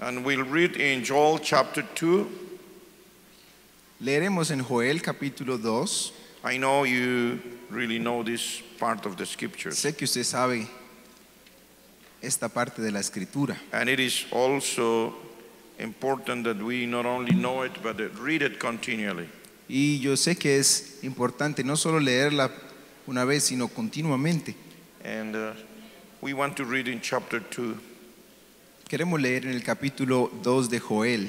And we'll read in Joel chapter 2. Leeremos en Joel capítulo 2. I know you really know this part of the scriptures. Sé que usted sabe esta parte de la escritura. And it is also important that we not only know it, but read it continually. Y yo sé que es importante no solo leerla una vez, sino continuamente. And we want to read in chapter 2. Queremos leer en el capítulo 2 de Joel.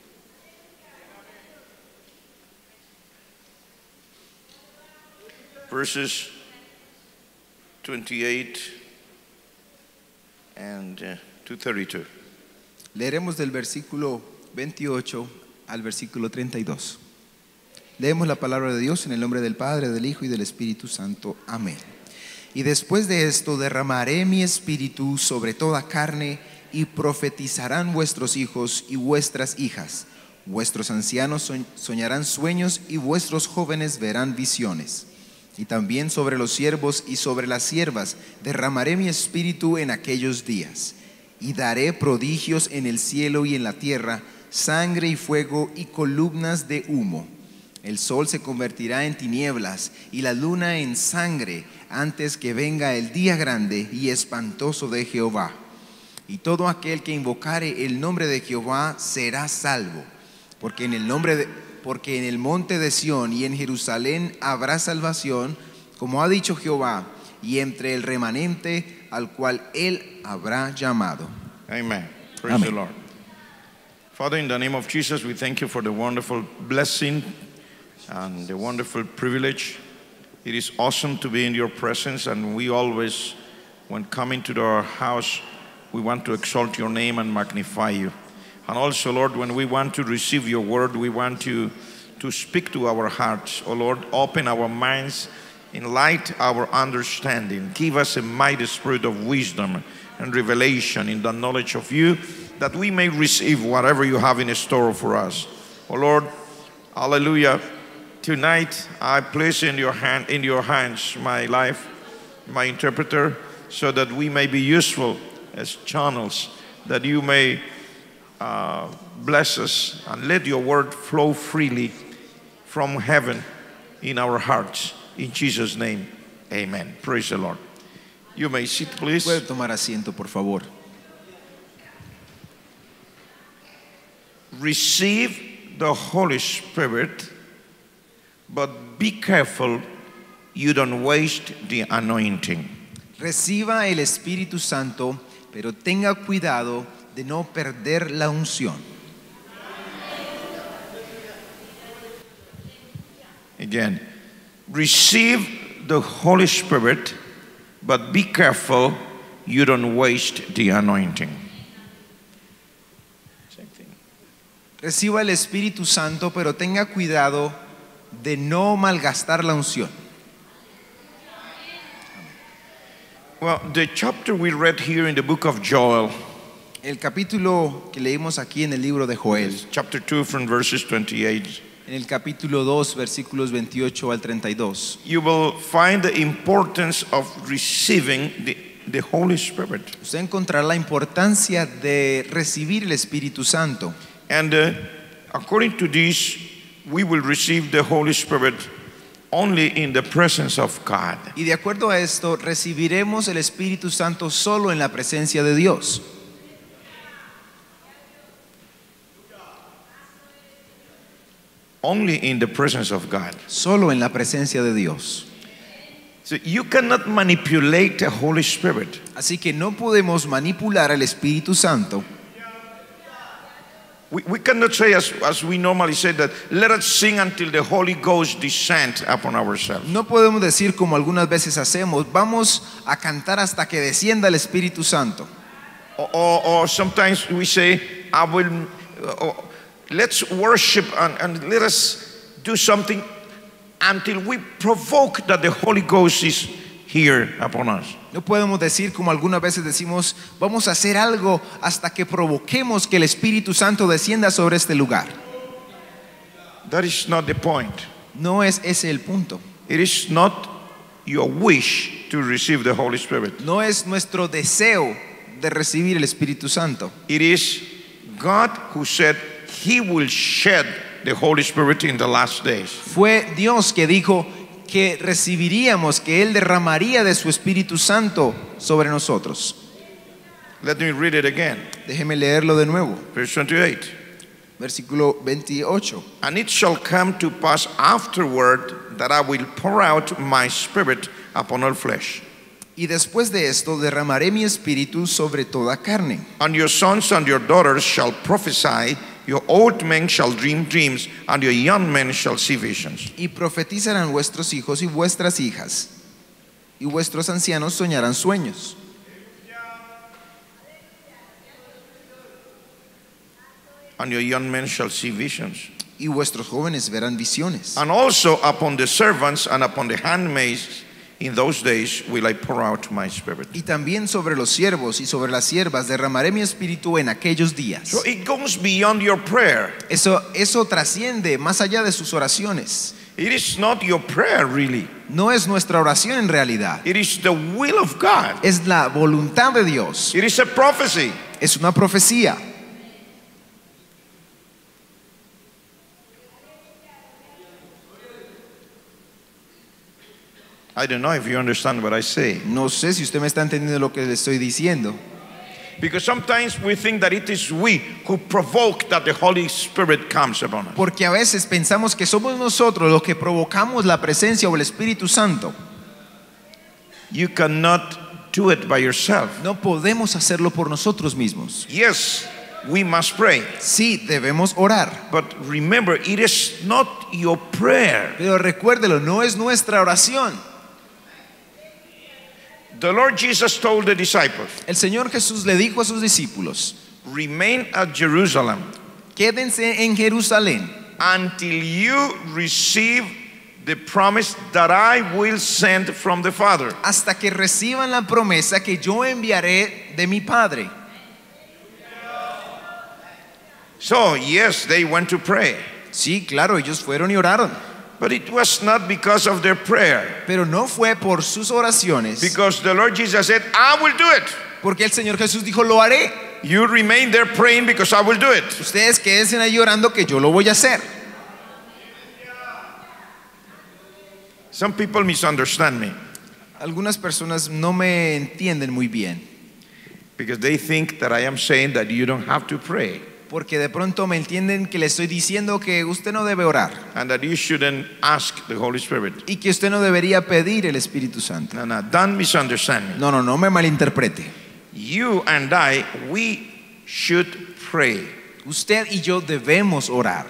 Verses 28 and to 32. Leeremos del versículo 28 al versículo 32. Leemos la palabra de Dios en el nombre del Padre, del Hijo y del Espíritu Santo. Amén. Y después de esto derramaré mi espíritu sobre toda carne, y profetizarán vuestros hijos y vuestras hijas. Vuestros ancianos soñarán sueños, y vuestros jóvenes verán visiones. Y también sobre los siervos y sobre las siervas derramaré mi espíritu en aquellos días. Y daré prodigios en el cielo y en la tierra, sangre y fuego y columnas de humo. El sol se convertirá en tinieblas y la luna en sangre, antes que venga el día grande y espantoso de Jehová. Y todo aquel que invocare el nombre de Jehová será salvo, porque en el monte de Sión y en Jerusalén habrá salvación, como ha dicho Jehová, y entre el remanente al cual él habrá llamado. Amen. Praise Amen. the Lord. Father, in the name of Jesus, we thank you for the wonderful blessing and the wonderful privilege. It is awesome to be in your presence, and we always, when coming to our house, we want to exalt your name and magnify you. And also, Lord, when we want to receive your word, we want you to speak to our hearts. Oh Lord, open our minds, enlighten our understanding. Give us a mighty spirit of wisdom and revelation in the knowledge of you, that we may receive whatever you have in store for us. Oh Lord, hallelujah. Tonight, I place in your hands my life, my interpreter, so that we may be useful as channels, that you may bless us and let your word flow freely from heaven in our hearts. In Jesus' name, amen. Praise the Lord. You may sit, please. Puede tomar asiento, por favor. Receive the Holy Spirit, but be careful you don't waste the anointing. Reciba el Espíritu Santo, pero tenga cuidado de no perder la unción. Again, receive the Holy Spirit, but be careful you don't waste the anointing. Same thing. Reciba el Espíritu Santo, pero tenga cuidado de no malgastar la unción. Well, the chapter we read here in the book of Joel, El capítulo que leímos aquí en el libro de Joel, chapter 2 from verses 28, en el capítulo 2, versículos 28 al 32, you will find the importance of receiving the Holy Spirit. usted encontrará la importancia de recibir el Espíritu Santo. And according to this, we will receive the Holy Spirit only in the presence of God. Y de acuerdo a esto, recibiremos el Espíritu Santo solo en la presencia de Dios. Only in the presence of God. Solo en la presencia de Dios. So you cannot manipulate the Holy Spirit. Así que no podemos manipular al Espíritu Santo. We cannot say as we normally say that, let us sing until the Holy Ghost descend upon ourselves. No podemos decir como algunas veces hacemos, vamos a cantar hasta que descienda el Espíritu Santo. Or sometimes we say, let's worship and let us do something until we provoke that the Holy Ghost is here upon us. No podemos decir como algunas veces decimos, vamos a hacer algo hasta que provoquemos que el Espíritu Santo descienda sobre este lugar. That is not the point. No es ese el punto. It is not your wish to receive the Holy Spirit. No es nuestro deseo de recibir el Espíritu Santo. It is God who said he will shed the Holy Spirit in the last days. Fue Dios que dijo que recibiríamos, que Él derramaría de su Espíritu Santo sobre nosotros. Let me read it again. Déjeme leerlo de nuevo. Verse 28. Versículo 28. And it shall come to pass afterward that I will pour out my spirit upon all flesh. Y después de esto derramaré mi espíritu sobre toda carne. And your sons and your daughters shall prophesy, your old men shall dream dreams, and your young men shall see visions. Y profetizarán vuestros hijos y vuestras hijas, y vuestros ancianos soñarán sueños. And your young men shall see visions. Y vuestros jóvenes verán visiones. And also upon the servants and upon the handmaids in those days will I pour out my spirit. Y también sobre los siervos y sobre las siervas derramaré mi espíritu en aquellos días. So it goes beyond your prayer. Eso trasciende más allá de sus oraciones. It is not your prayer really. No es nuestra oración en realidad. It is the will of God. Es la voluntad de Dios. It is a prophecy. Es una profecía. I don't know if you understand what I say. No sé si usted me está entendiendo lo que le estoy diciendo. Because sometimes we think that it is we who provoke that the Holy Spirit comes upon us. Porque a veces pensamos que somos nosotros los que provocamos la presencia o el Espíritu Santo. You cannot do it by yourself. No podemos hacerlo por nosotros mismos. Yes, we must pray. Sí, debemos orar. But remember, it is not your prayer. Pero recuérdelo, no es nuestra oración. The Lord Jesus told the disciples, El Señor Jesús le dijo a sus discípulos: remain at Jerusalem quédense en Jerusalén until you receive the promise that I will send from the Father. hasta que reciban la promesa que yo enviaré de mi Padre. So, yes, they went to pray. Sí, claro, ellos fueron y oraron. But it was not because of their prayer. Pero no fue por sus oraciones. Because the Lord Jesus said, I will do it. Porque el Señor Jesús dijo: lo haré. You remain there praying because I will do it. Ustedes quédense ahí orando que yo lo voy a hacer. Some people misunderstand me Algunas personas no me entienden muy bien, because they think that I am saying that you don't have to pray porque de pronto me entienden que le estoy diciendo que usted no debe orar and that you shouldn't ask the Holy Spirit. y que usted no debería pedir el Espíritu Santo. No, don't misunderstand me. No me malinterprete. You and I, we should pray Usted y yo debemos orar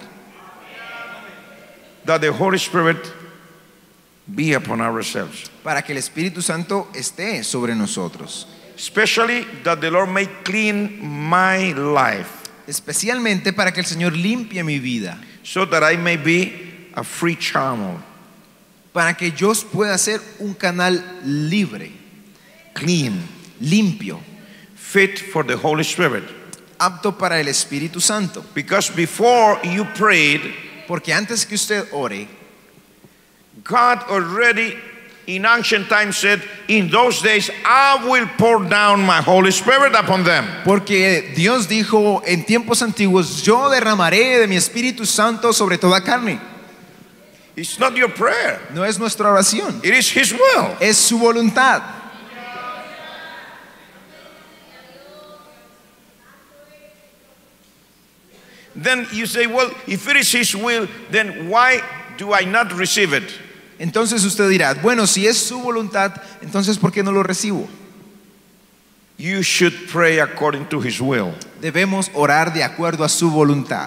that the Holy Spirit be upon ourselves. para que el Espíritu Santo esté sobre nosotros, Especially that the Lord may clean my life especialmente para que el Señor limpie mi vida, so that I may be a free channel, para que yo pueda ser un canal libre, clean, limpio, fit for the Holy Spirit. apto para el Espíritu Santo. Because before you prayed, Porque antes que usted ore, God already in ancient times said, in those days I will pour down my Holy Spirit upon them. porque Dios dijo en tiempos antiguos: yo derramaré de mi Espíritu Santo sobre toda carne. It's not your prayer, No es nuestra oración, it is His will. es su voluntad. Then you say, well, if it is His will, then why do I not receive it? Entonces usted dirá: bueno, si es su voluntad, entonces ¿por qué no lo recibo? You should pray according to His will. Debemos orar de acuerdo a su voluntad.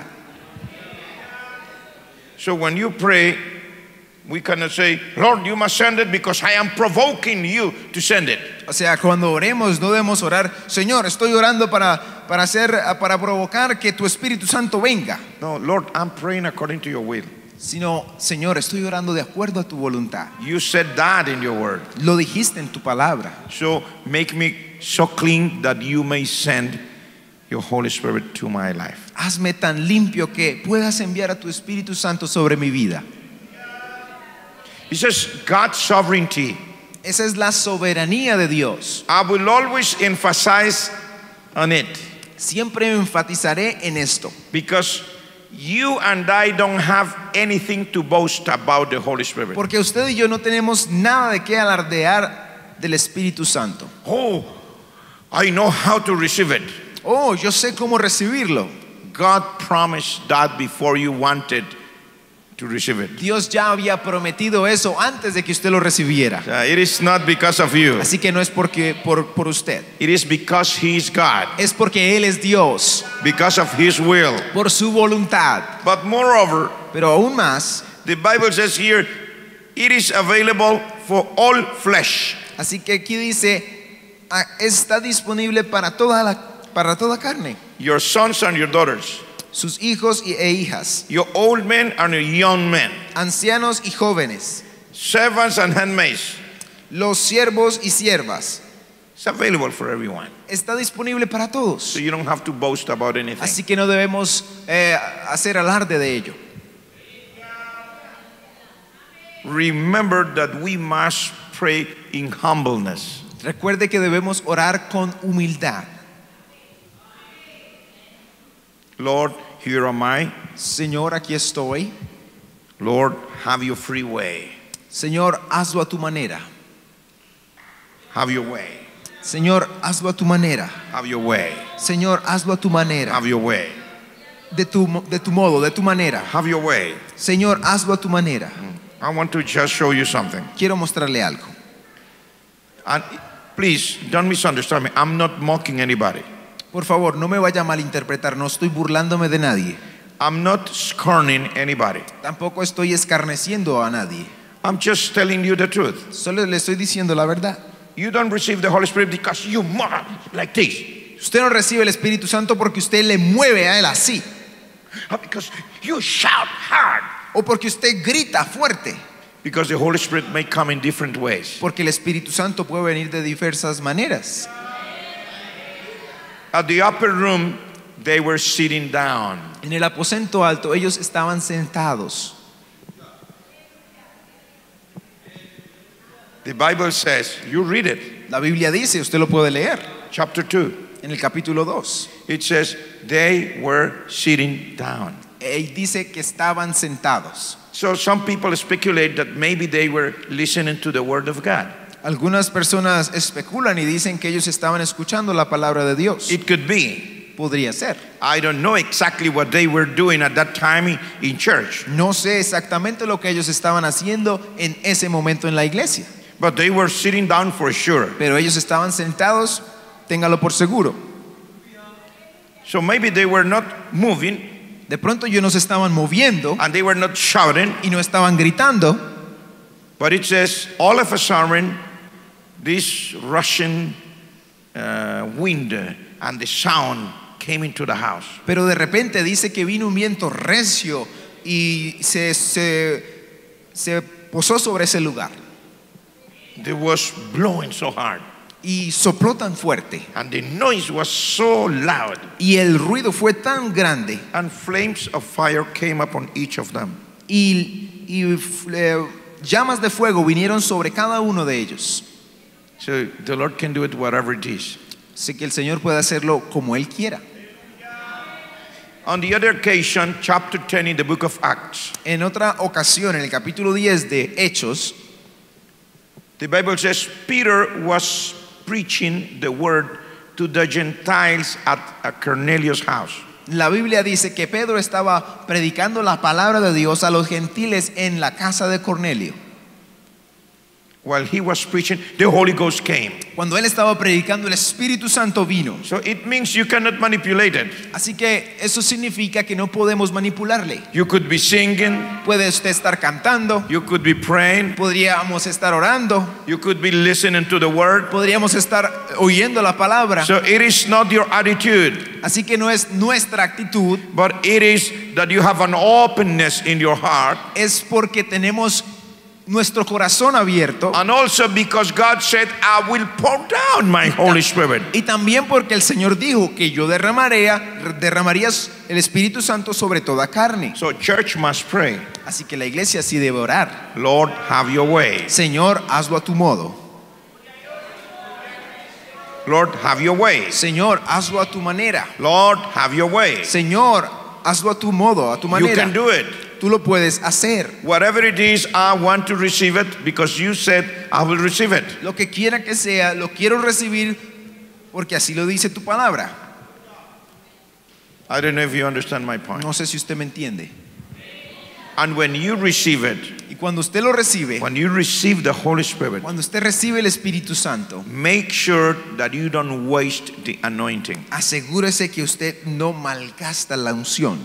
So when you pray, we cannot say, Lord, you must send it because I am provoking you to send it. O sea, cuando oremos no debemos orar: Señor, estoy orando para provocar que tu Espíritu Santo venga. No, Lord, I'm praying according to your will. Sino: Señor, estoy orando de acuerdo a tu voluntad. You said that in your word. Lo dijiste en tu palabra. So make me so clean that you may send your Holy Spirit to my life. Hazme tan limpio que puedas enviar a tu Espíritu Santo sobre mi vida. It says God's sovereignty. Esa es la soberanía de Dios. I will always emphasize on it. Siempre enfatizaré en esto. Because you and I don't have anything to boast about the Holy Spirit. Porque usted y yo no tenemos nada de qué alardear del Espíritu Santo. Oh, I know how to receive it. Oh, yo sé cómo recibirlo. God promised that before you wanted to receive it. Dios ya había prometido eso antes de que usted lo recibiera. It is not because of you. Así que no es porque por usted. It is because He is God. Es porque Él es Dios. Because of His will. Por su voluntad. But moreover, Pero aún más, the Bible says here, it is available for all flesh. así que aquí dice, está disponible para toda carne. Your sons and your daughters. Sus hijos e hijas. Your old men and your young men. Ancianos y jóvenes. Servants and handmaids. Los siervos y siervas. It's available for everyone. Está disponible para todos. So you don't have to boast about anything. Así que no debemos hacer alarde de ello. Remember that we must pray in humbleness. Recuerde que debemos orar con humildad. Lord, here am I. Señor, aquí estoy. Lord, have your free way. Señor, hazlo a tu manera. Have your way. Señor, hazlo a tu manera. Have your way. Señor, hazlo a tu manera. Have your way. De tu modo, de tu manera. Have your way. Señor, hazlo a tu manera. I want to just show you something. Quiero mostrarle algo. And please, don't misunderstand me. I'm not mocking anybody. Por favor, no me vaya a malinterpretar. No estoy burlándome de nadie. I'm not scorning anybody. Tampoco estoy escarneciendo a nadie. I'm just telling you the truth. Solo le estoy diciendo la verdad. You don't receive the Holy Spirit because you move like this. Usted no recibe el Espíritu Santo porque usted le mueve a Él así. Because you shout hard. O porque usted grita fuerte. Because the Holy Spirit may come in different ways. Porque el Espíritu Santo puede venir de diversas maneras. At the upper room, they were sitting down. En el aposento alto, ellos estaban sentados. The Bible says, you read it, La Biblia dice, usted lo puede leer, chapter 2. en el capítulo 2. It says, they were sitting down. Y dice que estaban sentados. So some people speculate that maybe they were listening to the Word of God. Algunas personas especulan y dicen que ellos estaban escuchando la palabra de Dios. It could be. Podría ser. I don't know exactly what they were doing at that time in church. No sé exactamente lo que ellos estaban haciendo en ese momento en la iglesia. But they were sitting down for sure. Pero ellos estaban sentados, téngalo por seguro. So maybe they were not moving De pronto ellos no se estaban moviendo and they were not shouting. y no estaban gritando. But it says, all of a sudden, this rushing wind and the sound came into the house. Pero de repente dice que vino un viento recio y se posó sobre ese lugar. It was blowing so hard. Y sopló tan fuerte. And the noise was so loud. Y el ruido fue tan grande. And flames of fire came upon each of them. Y llamas de fuego vinieron sobre cada uno de ellos. So the Lord can do it whatever it is. Sé que el Señor puede hacerlo como Él quiera. On the other occasion, chapter 10 in the book of Acts, En otra ocasión, en el capítulo 10 de Hechos, the Bible says Peter was preaching the word to the Gentiles at Cornelius' house. la Biblia dice que Pedro estaba predicando la palabra de Dios a los gentiles en la casa de Cornelio. While he was preaching, the Holy Ghost came. Cuando él estaba predicando, el Espíritu Santo vino. So it means you cannot manipulate it. Así que eso significa que no podemos manipularle. You could be singing, Puede usted estar cantando, you could be praying, podríamos estar orando, you could be listening to the word. podríamos estar oyendo la palabra. So it is not your attitude, Así que no es nuestra actitud, but it is that you have an openness in your heart. es porque tenemos nuestro corazón abierto. And also because God said, I will pour down my Holy Spirit. Y también porque el Señor dijo que yo derramaría el Espíritu Santo sobre toda carne. So church must pray, Así que la iglesia sí debe orar. Lord, have your way. Señor, hazlo a tu modo. Lord, have your way. Señor, hazlo a tu manera. Lord, have your way. Señor, hazlo a tu modo, a tu You manera. can do it. Tú lo puedes hacer. Whatever it is, I want to receive it because you said I will receive it. Lo que quiera que sea, lo quiero recibir porque así lo dice tu palabra. I don't know if you understand my point. No sé si usted me entiende. And when you receive it, Y cuando usted lo recibe, when you receive the Holy Spirit, cuando usted recibe el Espíritu Santo, make sure that you don't waste the anointing. asegúrese que usted no malgasta la unción.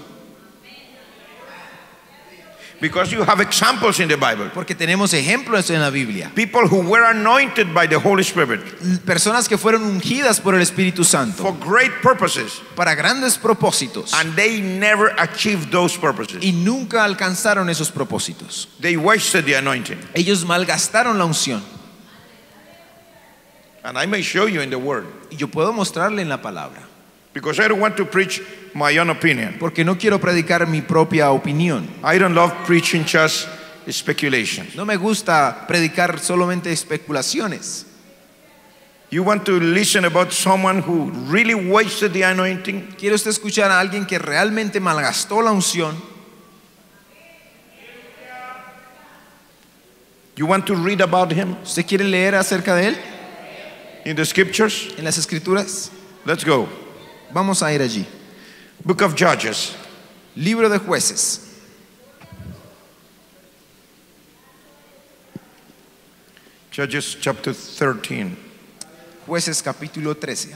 Because you have examples in the Bible. Porque tenemos ejemplos en la Biblia. People who were anointed by the Holy Spirit Personas que fueron ungidas por el Espíritu for Santo great purposes, para grandes propósitos and they never achieved those purposes. y nunca alcanzaron esos propósitos. They wasted the anointing. Ellos malgastaron la unción. And I may show you in the Word. Y yo puedo mostrarle en la palabra. Because I don't want to preach my own opinion. Porque no quiero predicar mi propia opinión. I don't love preaching just speculations. No me gusta predicar solamente especulaciones. You want to listen about someone who really wasted the anointing? ¿Quiere usted escuchar a alguien que realmente malgastó la unción? You want to read about him ¿Usted quiere leer acerca de él in the scriptures? en las escrituras? Let's go. Vamos a ir allí. Book of Judges. Libro de Jueces. Judges chapter 13. Jueces capítulo 13.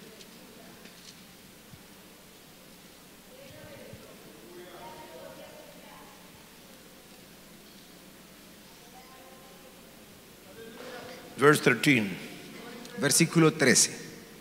Verse 13. Versículo 13.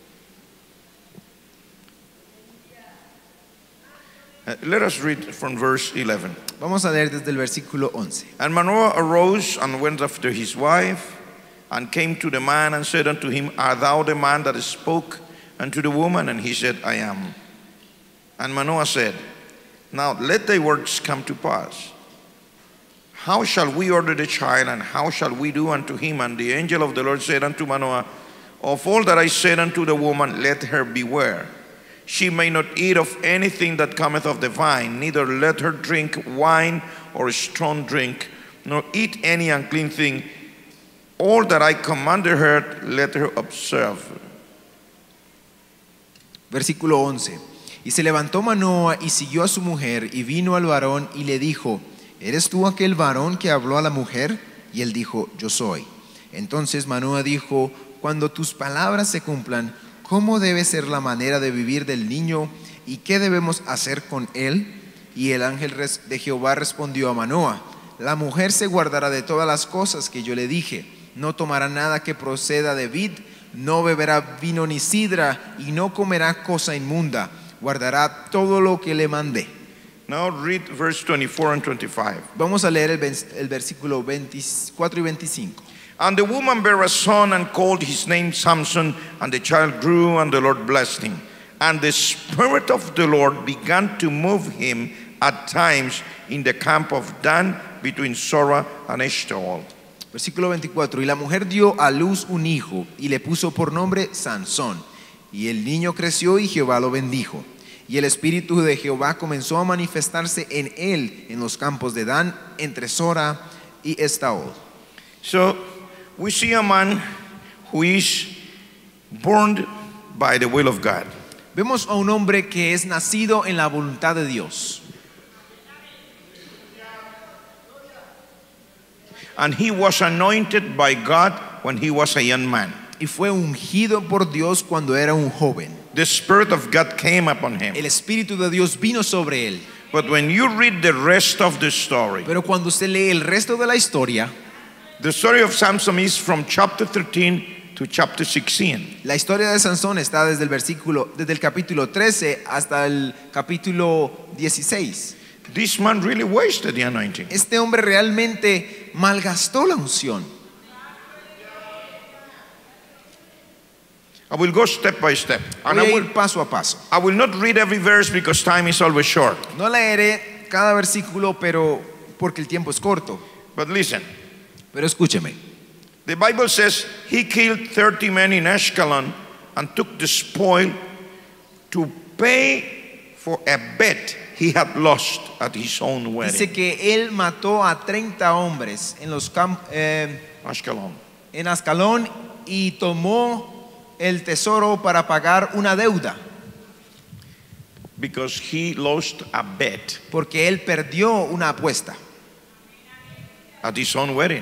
Let us read from verse 11. Vamos a leer desde el versículo 11. And Manoah arose and went after his wife, and came to the man and said unto him, Art thou the man that spoke unto the woman? And he said, I am. And Manoah said, Now let thy words come to pass. How shall we order the child, and how shall we do unto him? And the angel of the Lord said unto Manoah, Of all that I said unto the woman, let her beware. She may not eat of anything that cometh of the vine, neither let her drink wine or strong drink, nor eat any unclean thing. All that I commanded her, let her observe. Versículo 11. Y se levantó Manoah y siguió a su mujer, y vino al varón y le dijo, ¿eres tú aquel varón que habló a la mujer? Y él dijo, yo soy. Entonces Manoah dijo, cuando tus palabras se cumplan, ¿cómo debe ser la manera de vivir del niño? ¿Y qué debemos hacer con él? Y el ángel de Jehová respondió a Manoah, la mujer se guardará de todas las cosas que yo le dije, no tomará nada que proceda de vid, no beberá vino ni sidra, y no comerá cosa inmunda, guardará todo lo que le mandé. Now read verse 24 and 25. Vamos a leer el versículo 24 y 25. And the woman bare a son and called his name Samson, and the child grew, and the Lord blessed him. And the Spirit of the Lord began to move him at times in the camp of Dan between Zorah and Eshtaol. Versículo 24. Y la mujer dio a luz un hijo y le puso por nombre Sansón. Y el niño creció y Jehová lo bendijo. Y el Espíritu de Jehová comenzó a manifestarse en él en los campos de Dan, entre Zorah y Estaol. So we see a man who is born by the will of God. Vemos a un hombre que es nacido en la voluntad de Dios. And he was anointed by God when he was a young man. Y fue ungido por Dios cuando era un joven. The Spirit of God came upon him. El Espíritu de Dios vino sobre él. But when you read the rest of the story Pero cuando usted lee el resto de la historia, the story of Samson is from chapter 13 to chapter 16. la historia de Sansón está desde el capítulo 13 hasta el capítulo 16. This man really wasted the anointing. Este hombre realmente malgastó la unción. I will go step by step. And Voy a ir paso a paso. I will not read every verse because time is always short. No leeré cada versículo, pero porque el tiempo es corto. But listen, Pero escúcheme. the Bible says he killed 30 men in Ashkelon and took the spoil to pay for a bet he had lost at his own wedding. Dice que él mató a 30 hombres en los Ashkelon. en Ascalón y tomó el tesoro para pagar una deuda, Because he lost a bet porque él perdió una apuesta at his own wedding.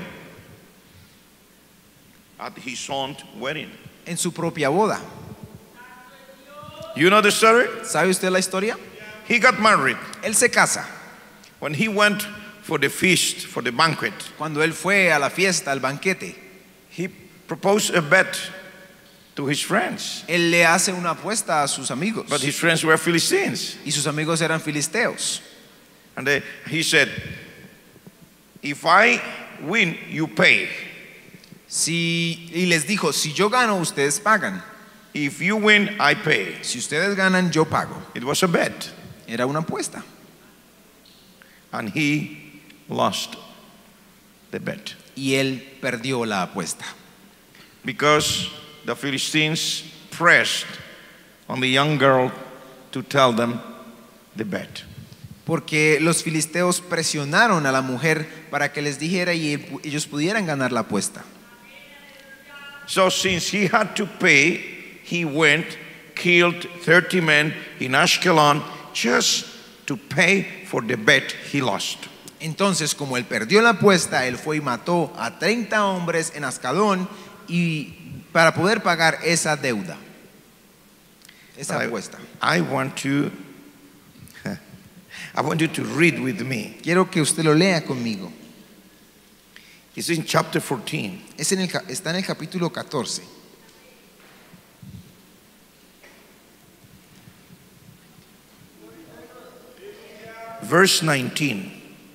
At his own wedding. en su propia boda. You know the story? ¿Sabe usted la historia? He got married. Él se casa. When he went for the feast, for the banquet, Cuando él fue a la fiesta, al banquete, he proposed a bet to his friends. él le hace una apuesta a sus amigos. But his friends were Philistines. Y sus amigos eran filisteos. And he said, if I win, you pay. Y les dijo, si yo gano, ustedes pagan. If you win, I pay. Si ustedes ganan, yo pago. It was a bet. Era una apuesta. And he lost the bet. Y él perdió la apuesta. Because the Philistines pressed on the young girl to tell them the bet. Porque los filisteos presionaron a la mujer para que les dijera y ellos pudieran ganar la apuesta. So since he had to pay, he went, killed 30 men in Ashkelon just to pay for the bet he lost. Entonces, como él perdió la apuesta, él fue y mató a 30 hombres en Ascalón y para poder pagar esa deuda, esa apuesta. I want you to read with me. Quiero que usted lo lea conmigo. It's in chapter 14. Está en el capítulo 14. Verse 19.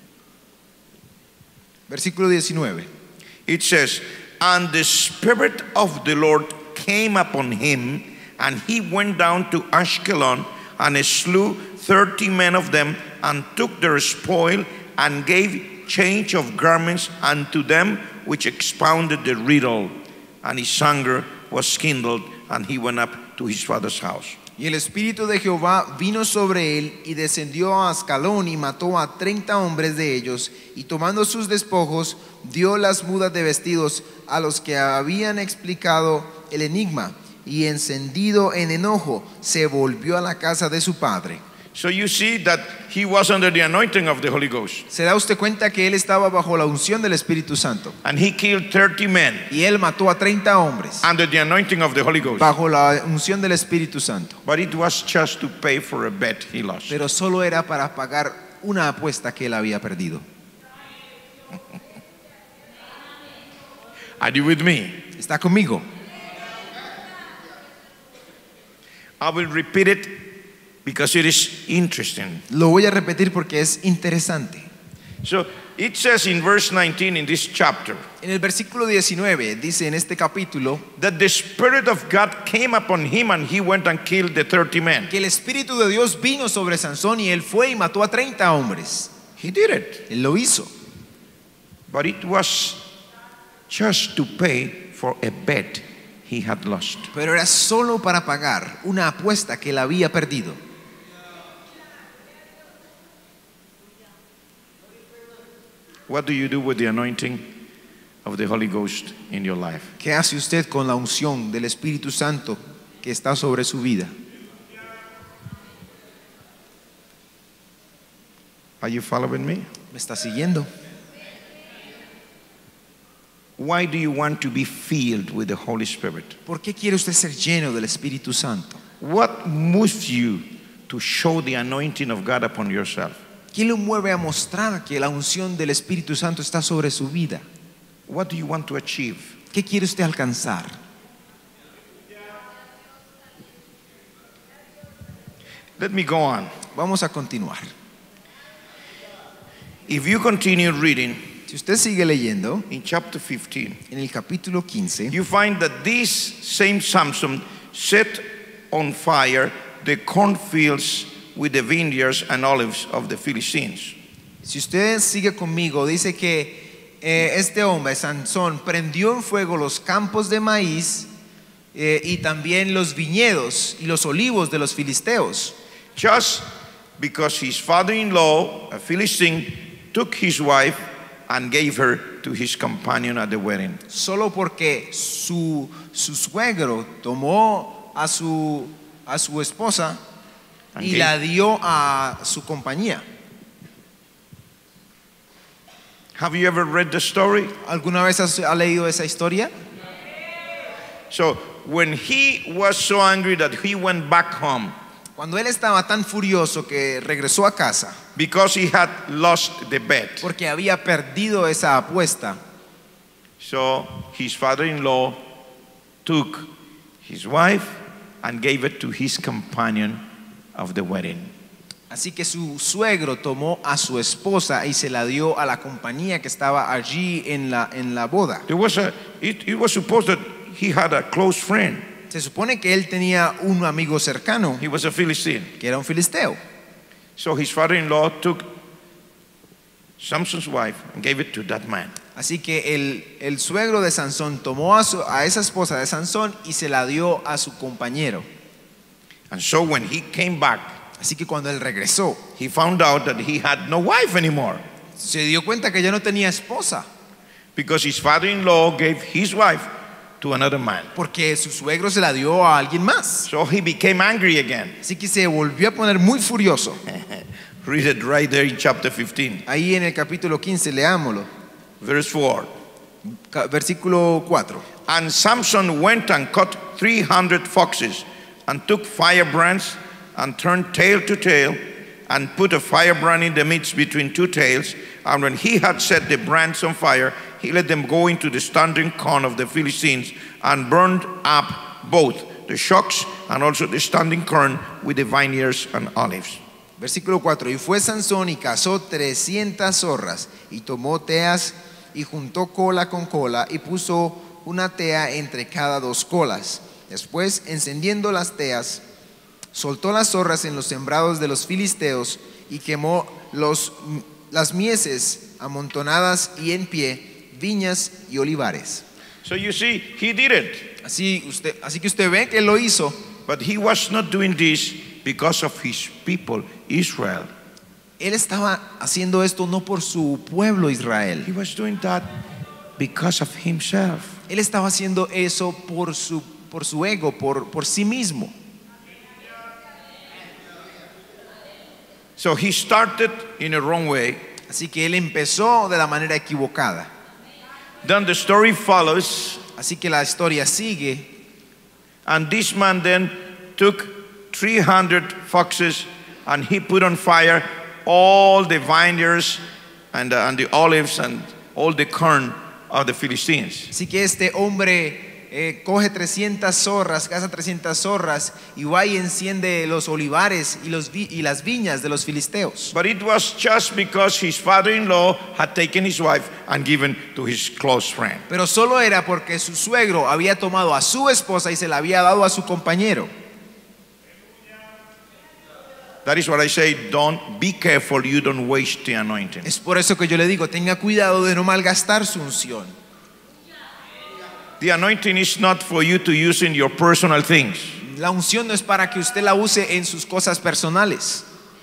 Versículo 19. It says, and the Spirit of the Lord came upon him, and he went down to Ashkelon and slew 30 men of them, and took their spoil, and gave change of garments unto them which expounded the riddle. And his anger was kindled, and he went up to his father's house. Y el Espíritu de Jehová vino sobre él y descendió a Ascalón y mató a 30 hombres de ellos, y tomando sus despojos dio las mudas de vestidos a los que habían explicado el enigma, y encendido en enojo se volvió a la casa de su padre. So you see that he was under the anointing of the Holy Ghost. Se da usted cuenta que él estaba bajo la unción del Espíritu Santo, And he killed 30 men y él mató a 30 hombres under the anointing of the Holy Ghost. bajo la unción del Espíritu Santo. But it was just to pay for a bet he lost. Pero solo era para pagar una apuesta que él había perdido. Are you with me? ¿Está conmigo? I will repeat it because it is interesting. Lo voy a repetir porque es interesante. So it says in verse 19 in this chapter En el versículo 19 dice en este capítulo that the Spirit of God came upon him, and he went and killed the 30 men. que el Espíritu de Dios vino sobre Sansón y él fue y mató a 30 hombres. He did it. Él lo hizo. But it was just to pay for a bet he had lost. Pero era solo para pagar una apuesta que él había perdido. What do you do with the anointing of the Holy Ghost in your life? ¿Qué hace usted con la unción del Espíritu Santo que está sobre su vida? Are you following me? ¿Me está siguiendo? Why do you want to be filled with the Holy Spirit? ¿Por qué quiere usted ser lleno del Espíritu Santo? What moves you to show the anointing of God upon yourself? ¿Qué lo mueve a mostrar que la unción del Espíritu Santo está sobre su vida? What do you want to achieve? ¿Qué quiere usted alcanzar? Let me go on. Vamos a continuar. If you continue reading Si usted sigue leyendo, in chapter 15, en el capítulo 15, you find that this same Samson set on fire the cornfields with the vineyards and olives of the Philistines. si usted sigue conmigo, dice que este hombre, Sansón, prendió en fuego los campos de maíz y también los viñedos y los olivos de los filisteos. Just because his father-in-law, a Philistine, took his wife and gave her to his companion at the wedding. Solo porque su suegro tomó a su esposa y Okay. la dio a su compañía. Have you ever read the story? ¿Alguna vez ha leído esa historia? So when he was so angry that he went back home Cuando él estaba tan furioso que regresó a casa because he had lost the bet. porque había perdido esa apuesta, So his father-in-law took his wife and gave it to his companion of the wedding. así que su suegro tomó a su esposa y se la dio a la compañía que estaba allí en la boda. It was supposed that he had a close friend. Se supone que él tenía un amigo cercano He was a Philistine. que era un filisteo. So his father-in-law took Samson's wife and gave it to that man. Así que el suegro de Sansón tomó a esa esposa de Sansón y se la dio a su compañero. And so when he came back, Así que cuando él regresó, he found out that he had no wife anymore se dio cuenta que ya no tenía esposa, because his father-in-law gave his wife to another man. porque su suegro se la dio a alguien más. So he became angry again. Así que se volvió a poner muy furioso. Read it right there in chapter 15, Ahí en el capítulo 15, leámoslo, verse 4. versículo 4. And Samson went and caught 300 foxes and took firebrands and turned tail to tail and put a firebrand in the midst between two tails. And when he had set the brands on fire, he let them go into the standing corn of the Philistines and burned up both the shocks and also the standing corn with the vineyards and olives. Versículo 4. Y fue Sansón y cazó 300 zorras y tomó teas y juntó cola con cola y puso una tea entre cada dos colas. Después, encendiendo las teas, soltó las zorras en los sembrados de los filisteos y quemó las mieses amontonadas y en pie, viñas y olivares. So you see, he did it. Así que usted ve que lo hizo, But he was not doing this because of his people, Israel. él estaba haciendo esto no por su pueblo Israel. He was doing that because of himself. Él estaba haciendo eso por su ego, por sí mismo. So he started in a wrong way. Así que él empezó de la manera equivocada. Then the story follows, Así que la historia sigue. and this man then took 300 foxes and he put on fire all the vineyards and the olives and all the corn of the Philistines. Así que este hombre coge 300 zorras, caza 300 zorras y va y enciende los olivares y las viñas de los filisteos. But it was just because his father-in-law had taken his wife and given to his close friend. Pero solo era porque su suegro había tomado a su esposa y se la había dado a su compañero. That is what I say, don't be careful, you don't waste the anointing. Es por eso que yo le digo, tenga cuidado de no malgastar su unción. The anointing is not for you to use in your personal things. La unción no es para que usted la use en sus cosas personales.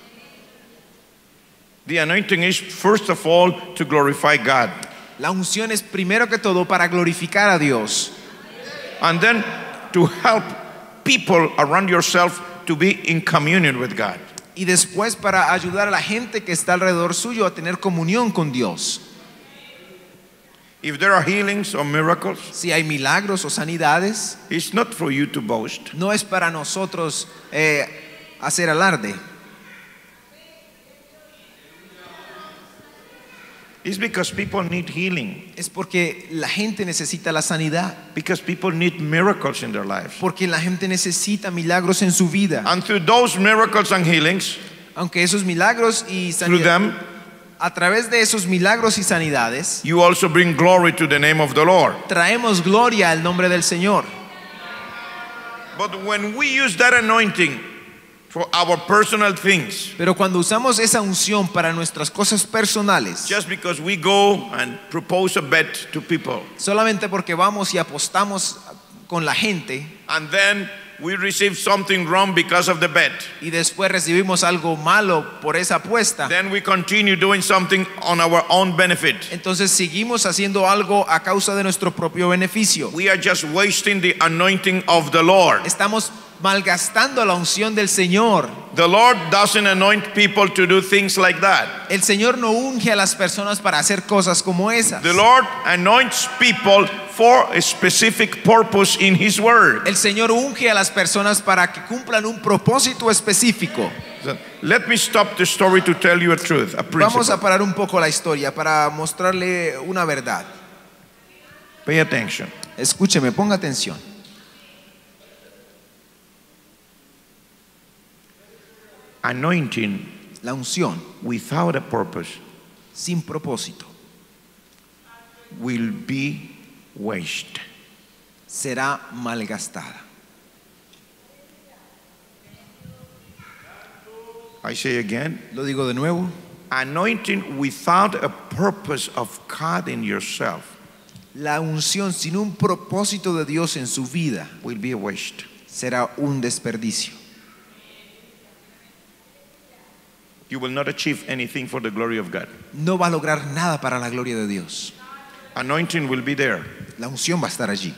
The anointing is first of all to glorify God. La unción es primero que todo para glorificar a Dios And then to help people around yourself to be in communion with God. y después para ayudar a la gente que está alrededor suyo a tener comunión con Dios. If there are healings or miracles, Si hay milagros o sanidades, it's not for you to boast. no es para nosotros hacer alarde. It's because people need healing. Es porque la gente necesita la sanidad, Because people need miracles in their lives. porque la gente necesita milagros en su vida. And through those miracles and healings, Aunque esos milagros y through sanidades, them, a través de esos milagros y sanidades, you also bring glory to the name of the Lord. traemos gloria al nombre del Señor. But when we use that anointing for our personal things, Pero cuando usamos esa unción para nuestras cosas personales, just because we go and propose a bet to people, solamente porque vamos y apostamos con la gente and then we receive something wrong because of the bet. y después recibimos algo malo por esa apuesta, Then we continue doing something on our own benefit. entonces seguimos haciendo algo a causa de nuestro propio beneficio. We are just wasting the anointing of the Lord. Estamos malgastando la unción del Señor. The Lord doesn't anoint people to do things like that. El Señor no unge a las personas para hacer cosas como esas. The Lord anoints people for a specific purpose in His Word. El Señor unge a las personas para que cumplan un propósito específico. So, let me stop the story to tell you a truth, a Vamos a principle. parar un poco la historia para mostrarle una verdad. Pay attention. Escúcheme, ponga atención. Anointing La unción without a purpose sin propósito will be waste. será malgastada. I say again, Lo digo de nuevo. anointing without a purpose of God in yourself La unción sin un propósito de Dios en su vida will be a waste. será un desperdicio. You will not achieve anything for the glory of God. No va a lograr nada para la gloria de Dios. Anointing will be there. La unción va a estar allí,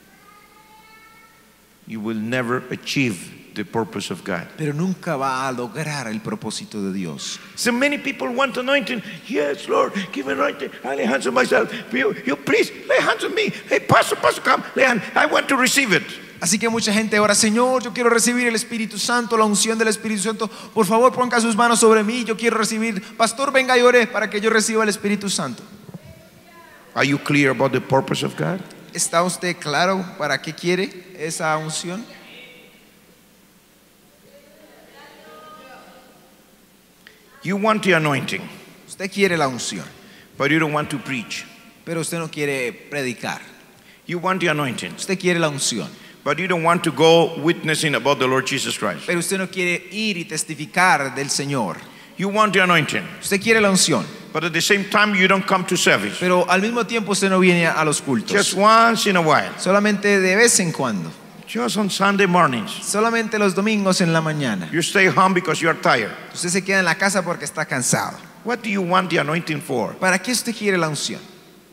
You will never achieve the purpose of God. pero nunca va a lograr el propósito de Dios. So many people want anointing. Yes, Lord, give me anointing. I lay hands on myself. You please lay hands on me. Hey, Pastor, come, lay hands. I want to receive it. Así que mucha gente ahora, Señor, yo quiero recibir el Espíritu Santo, la unción del Espíritu Santo. Por favor, ponga sus manos sobre mí. Yo quiero recibir. Pastor, venga y ore para que yo reciba el Espíritu Santo. Are you clear about the purpose of God? ¿Está usted claro para qué quiere esa unción? You want the anointing, Usted quiere la unción, but you don't want to preach. pero usted no quiere predicar. You want the anointing, Usted quiere la unción, but you don't want to go witnessing about the Lord Jesus Christ. pero usted no quiere ir y testificar del Señor. You want the anointing, Usted quiere la unción, but at the same time you don't come to service. pero al mismo tiempo usted no viene a los cultos. Just once in a while. Solamente de vez en cuando. Just on Sunday mornings. Solamente los domingos en la mañana. You stay home because you are tired. Usted se queda en la casa porque está cansado. What do you want the anointing for? ¿Para qué usted quiere la unción?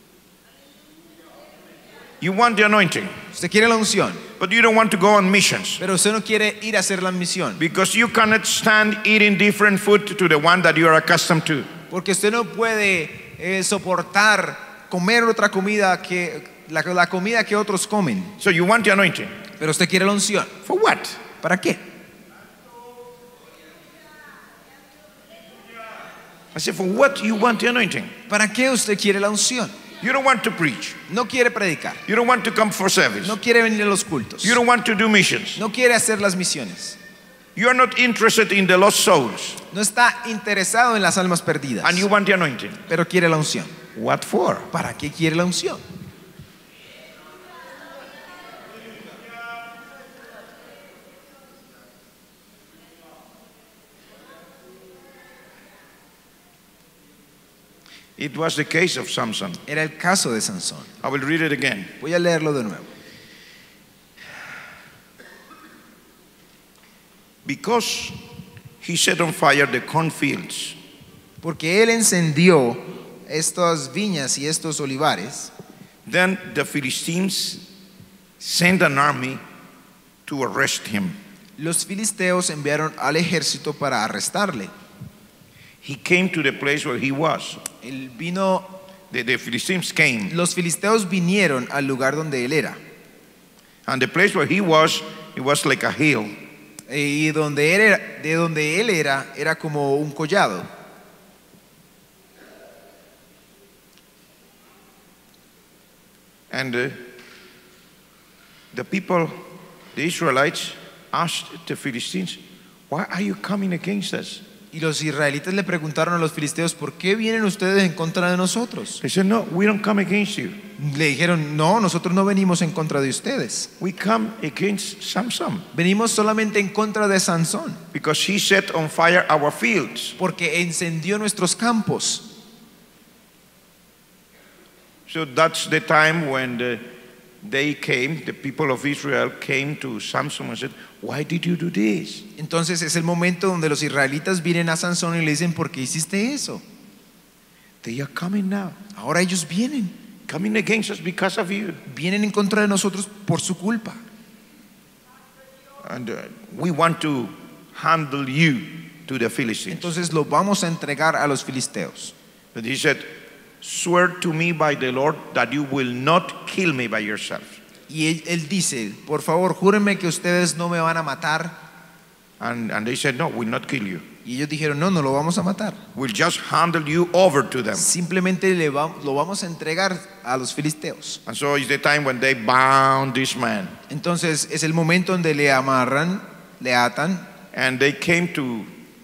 You want the anointing, Usted quiere la unción, but you don't want to go on missions pero usted no quiere ir a hacer la misión. because you cannot stand eating different food to the one that you are accustomed to. Porque usted no puede soportar comer otra comida que la comida que otros comen. So you want the anointing. Pero usted quiere la unción. For what? ¿Para qué? I said, for what you want the anointing? ¿Para qué usted quiere la unción? You don't want to preach. No quiere predicar. You don't want to come for service. No quiere venir a los cultos. You don't want to do missions. No quiere hacer las misiones. You are not interested in the lost souls. No está interesado en las almas perdidas. And you want the anointing. Pero quiere la unción. What for? ¿Para qué quiere la unción? It was the case of Samson. Era el caso de Sansón. I will read it again. Voy a leerlo de nuevo. Because he set on fire the cornfields Porque él encendió estas viñas y estos olivares. Then the Philistines sent an army to arrest him. Los filisteos enviaron al ejército para arrestarle. He came to the place where he was. Él vino, The Philistines came. los filisteos vinieron al lugar donde él era. And the place where he was, it was like a hill. Y donde él era, de donde él era como un collado. And the people, the Israelites, asked the Philistines, why are you coming against us? Y los israelitas le preguntaron a los filisteos, ¿por qué vienen ustedes en contra de nosotros? They said, no, we don't come against you. Le dijeron, no, nosotros no venimos en contra de ustedes. We come against Samson Venimos solamente en contra de Sansón, because he set on fire our fields. porque encendió nuestros campos. So that's the time when the people of Israel came to Samson and said, "Why did you do this?" Entonces es el momento donde los israelitas vienen a Sansón y le dicen: ¿por qué hiciste eso? They are coming now, Ahora ellos vienen against us because of you. vienen en contra de nosotros por su culpa. And we want to handle you to the Philistines. Entonces lo vamos a entregar a los filisteos. But he said, "Swear to me by the Lord that you will not kill me by yourself." Y él dice: por favor, júrenme que ustedes no me van a matar. And they said, "No, we'll not kill you. Y ellos dijeron: no lo vamos a matar. We'll just handle you over to them." Simplemente lo vamos a entregar a los filisteos. And so it's the time when they bound this man. Entonces es el momento donde le amarran, le atan And they came to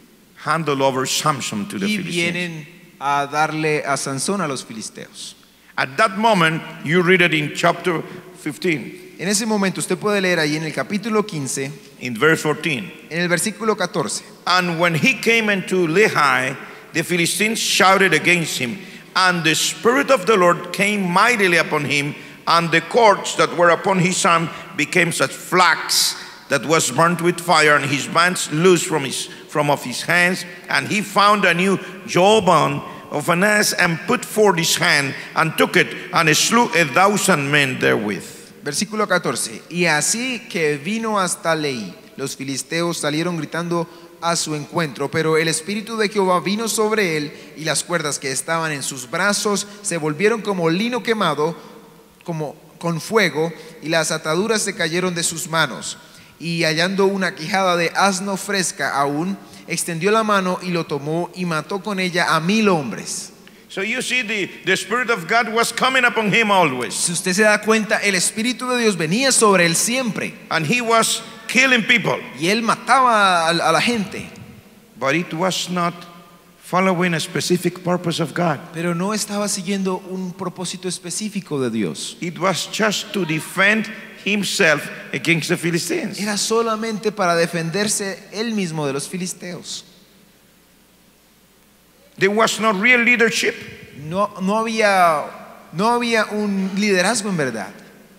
handle over Samson to the y Philistines. vienen a darle a Sansón a los filisteos. At that moment, you read it in chapter 15, En ese momento usted puede leer ahí en el capítulo 15, in verse 14. en el versículo 14. And when he came into Lehi, the Philistines shouted against him, and the Spirit of the Lord came mightily upon him, and the cords that were upon his arm became such flax that was burnt with fire, and his bands loosed from off his hands, and he found a new jawbone of an ass, and put forth his hand, and took it, and slew 1,000 men therewith. Versículo 14. Y así que vino hasta Leí, los filisteos salieron gritando a su encuentro, pero el espíritu de Jehová vino sobre él, y las cuerdas que estaban en sus brazos se volvieron como lino quemado, como con fuego, y las ataduras se cayeron de sus manos. Y hallando una quijada de asno fresca aún, extendió la mano y lo tomó y mató con ella a 1,000 hombres. So you see, the Spirit of God was coming upon him always, Si usted se da cuenta, el espíritu de Dios venía sobre él siempre, and he was killing people, y él mataba a la gente, but it was not following a specific purpose of God. pero no estaba siguiendo un propósito específico de Dios. It was just to defend himself against the Philistines. Era solamente para defenderse él mismo de los filisteos. There was no real leadership. No había un liderazgo en verdad.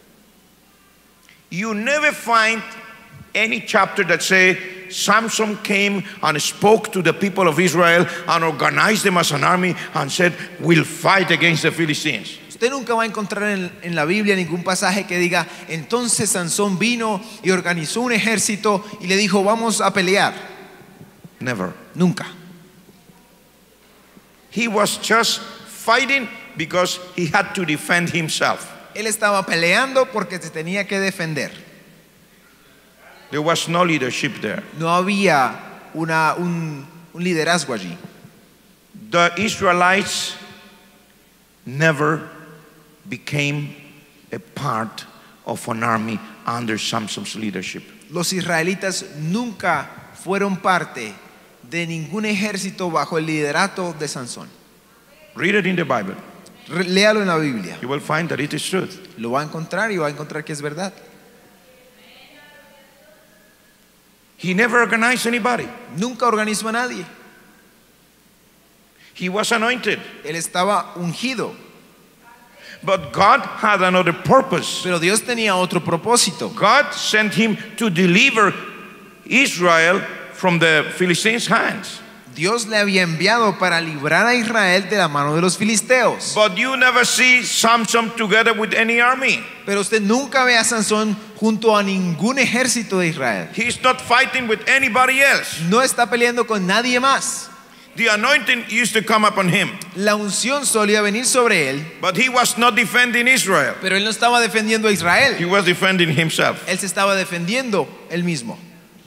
You never find any chapter that say Samson came and spoke to the people of Israel and organized them as an army and said, "We'll fight against the Philistines." Usted nunca va a encontrar en la Biblia ningún pasaje que diga: entonces Sansón vino y organizó un ejército y le dijo: vamos a pelear. Never. Nunca. He was just fighting because he had to defend himself. Él estaba peleando porque se tenía que defender. There was no leadership there. No había un liderazgo allí. The Israelites never became a part of an army under Samson's leadership. Los israelitas nunca fueron parte de ningún ejército bajo el liderato de Sansón. Read it in the Bible. Léalo en la Biblia. You will find that it is truth. Lo va a encontrar y va a encontrar que es verdad. He never organized anybody. Nunca organizó a nadie. He was anointed. Él estaba ungido. But God had another purpose. Pero Dios tenía otro propósito. God sent him to deliver Israel from the Philistines' hands. Dios le había enviado para librar a Israel de la mano de los filisteos. But you never see Samson together with any army. Pero usted nunca ve a Sansón junto a ningún ejército de Israel. He's not fighting with anybody else. No está peleando con nadie más. The anointing used to come upon him, La unción solía venir sobre él, but he was not defending Israel. pero él no estaba defendiendo a Israel. He was defending himself. Él se estaba defendiendo él mismo.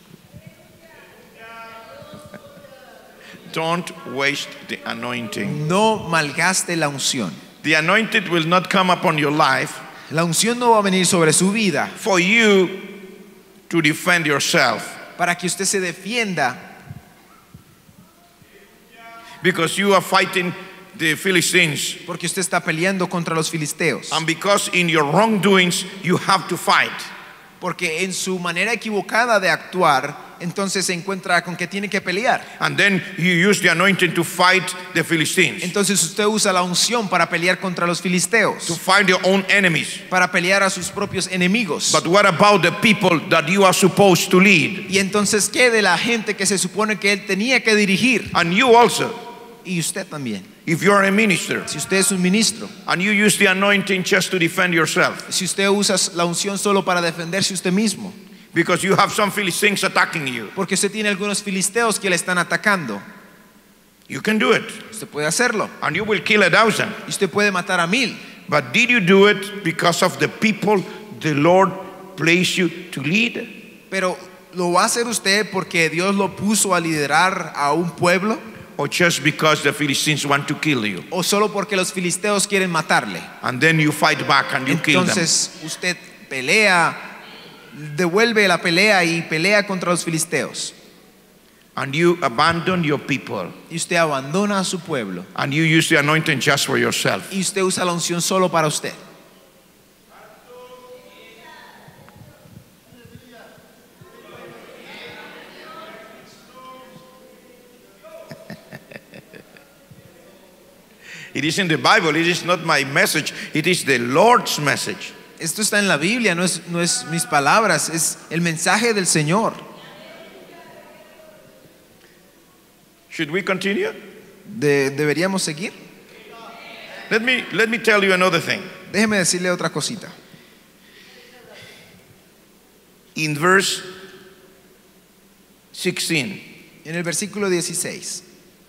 Don't waste the anointing. No malgaste la unción. The anointing will not come upon your life La unción no va a venir sobre su vida for you to defend yourself, para que usted se defienda, because you are fighting the Philistines, porque usted está peleando contra los filisteos. and because in your wrongdoings you have to fight. Porque en su manera equivocada de actuar, entonces se encuentra con que tiene que pelear. And then you use the anointing to fight the Philistines, Entonces usted usa la unción para pelear contra los to filisteos, fight your own enemies. para pelear a sus propios enemigos. But what about the people that you are supposed to lead? Y entonces, ¿qué de la gente que se supone que él tenía que dirigir? And you also, Y usted también. if you are a minister Si usted es un ministro, and you use the anointing just to defend yourself, si usted usa la unción solo para defenderse usted mismo, because you have some Philistines attacking you, porque usted tiene algunos filisteos que le están atacando, you can do it. usted puede hacerlo. And you will kill 1,000. Y usted puede matar a 1000. But did you do it because of the people the Lord placed you to lead? Pero ¿lo va a hacer usted porque Dios lo puso a liderar a un pueblo? Or just because the Philistines want to kill you? ¿O solo porque los filisteos quieren matarle? And then you fight back and you kill them. Entonces usted pelea, devuelve la pelea y pelea contra los filisteos. And you abandon your people. Y usted abandona a su pueblo. And you use the anointing just for yourself. Y usted usa la unción solo para usted. It is in the Bible. It is not my message. It is the Lord's message. Esto está en la Biblia, no es mis palabras, es el mensaje del Señor. Should we continue? ¿Deberíamos seguir? Let me tell you another thing. Déjeme decirle otra cosita. In verse 16, En el versículo 16.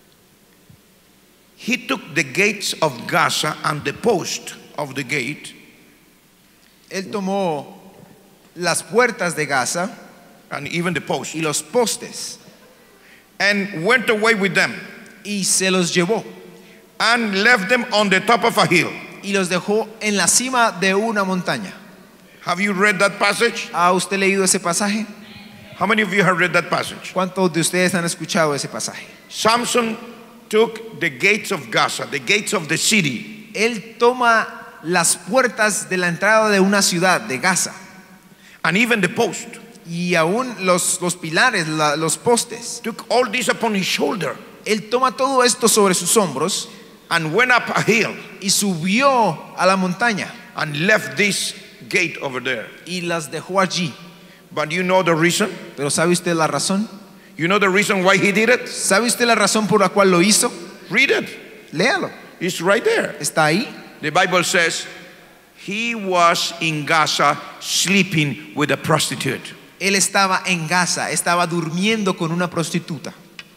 he took the gates of Gaza and the post of the gate Él tomó las puertas de Gaza and even the post y los postes and went away with them y se los llevó and left them on the top of a hill. y los dejó en la cima de una montaña. Have you read that passage? ¿Ha usted leído ese pasaje? How many of you have read that passage? ¿Cuántos de ustedes han escuchado ese pasaje? Samson took the gates of Gaza, the gates of the city, Él toma las puertas de la entrada de una ciudad, de Gaza, and even the post. y aún los pilares, los postes. Took all this upon his shoulder Él toma todo esto sobre sus hombros and went up a hill y subió a la montaña and left this gate over there. y las dejó allí. But you know the reason? Pero ¿sabe usted la razón? You know the reason why he did it? ¿Sabe usted la razón por la cual lo hizo? Read it. Léalo. It's right there. Está ahí. The Bible says he was in Gaza sleeping with a prostitute. Él estaba en Gaza, estaba durmiendo con una prostituta.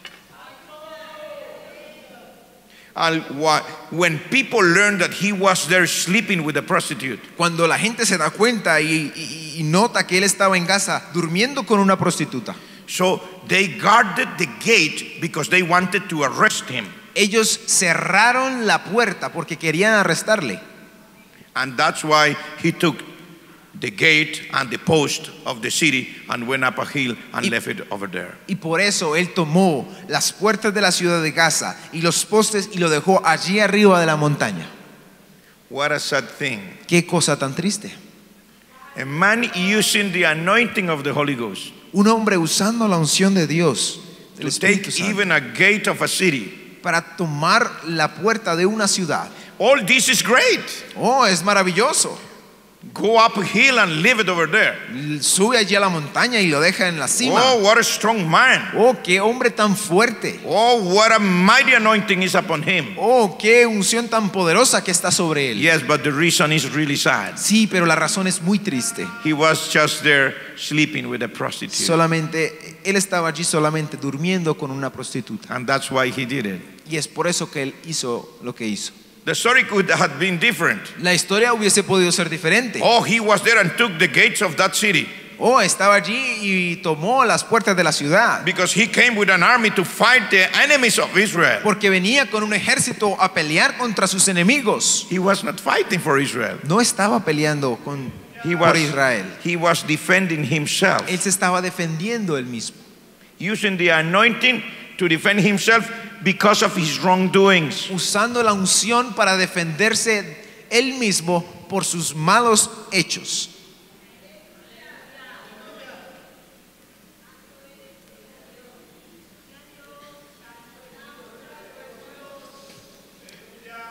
And when people learned that he was there sleeping with a prostitute, Cuando la gente se da cuenta y nota que él estaba en Gaza durmiendo con una prostituta, so they guarded the gate because they wanted to arrest him. ellos cerraron la puerta porque querían arrestarle. And that's why he took the gate and the post of the city and went up a hill and left it over there. Y por eso él tomó las puertas de la ciudad de Gaza y los postes y lo dejó allí arriba de la montaña. What a sad thing. Qué cosa tan triste. A man using the anointing of the Holy Ghost Un hombre usando la unción de Dios, del to take Espíritu Santo, even a gate of a city. para tomar la puerta de una ciudad. All this is great. Oh, es maravilloso. Go up a hill and leave it over there. Sube allí a la montaña y lo deja en la cima. Oh, what a strong man. Oh, qué hombre tan fuerte. Oh, what a mighty anointing is upon him. Oh, qué unción tan poderosa que está sobre él. Yes, but the reason is really sad. Sí, pero la razón es muy triste. He was just there sleeping with a prostitute. Solamente, él estaba allí solamente durmiendo con una prostituta. And that's why he did it. Y es por eso que él hizo lo que hizo. The story could have been different. La historia hubiese podido ser diferente. Oh, he was there and took the gates of that city Oh, estaba allí y tomó las puertas de la ciudad. because he came with an army to fight the enemies of Israel. Porque venía con un ejército a pelear contra sus enemigos. He was not fighting for Israel. No estaba peleando por Israel. He was defending himself, Él se estaba defendiendo él mismo. using the anointing to defend himself because of his wrongdoings. Usando la unción para defenderse él mismo por sus malos hechos.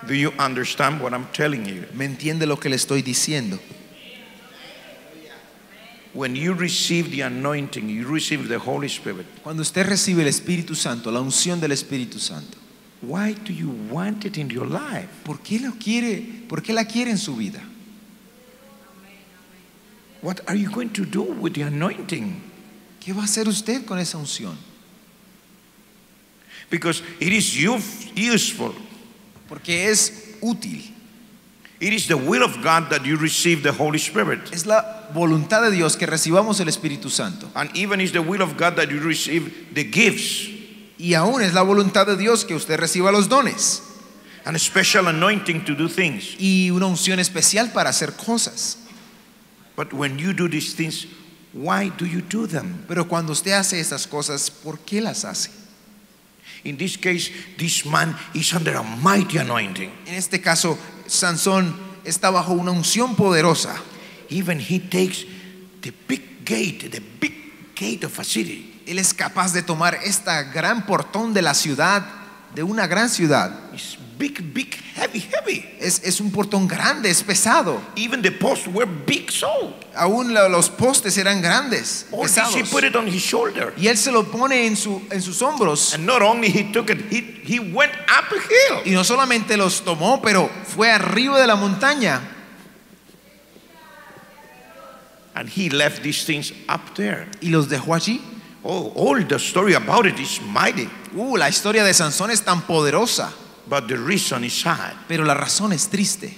Do you understand what I'm telling you? ¿Me entiende lo que le estoy diciendo? When you receive the anointing, you receive the Holy Spirit. Cuando usted recibe el Espíritu Santo, la unción del Espíritu Santo, Why do you want it in your life? ¿por qué lo quiere? ¿Por qué la quiere en su vida? What are you going to do with the anointing? ¿Qué va a hacer usted con esa unción? Because it is useful. Porque es útil. It is the will of God that you receive the Holy Spirit. Es la voluntad de Dios que recibamos el Espíritu Santo. And even is the will of God that you receive the gifts. Y aún es la voluntad de Dios que usted reciba los dones. And a special anointing to do things. Y una unción especial para hacer cosas. But when you do these things, why do you do them? Pero cuando usted hace esas cosas, ¿por qué las hace? In this case, this man is under a mighty anointing. En este caso, Sansón está bajo una unción poderosa. Even he takes the big gate of a city. Él es capaz de tomar esta gran portón de la ciudad, de una gran ciudad. It's big, heavy. Es un portón grande, es pesado. Even the posts were big, so. Aún los postes eran grandes, Or did pesados. he put it on his shoulder? Y él se lo pone en sus hombros. And not only he took it, he went up a hill. Y no solamente los tomó, pero fue arriba de la montaña. And he left these things up there. Y los dejó allí. Oh, all the story about it is mighty. La historia de Sansón es tan poderosa, But the reason is sad. pero la razón es triste.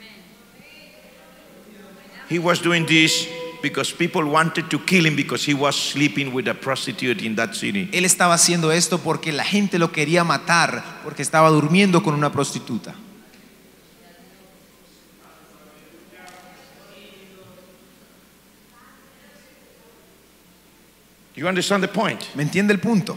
He was doing this because people wanted to kill him because he was sleeping with a prostitute in that city. Él estaba haciendo esto porque la gente lo quería matar, porque estaba durmiendo con una prostituta. You understand the point? ¿Me entiende el punto?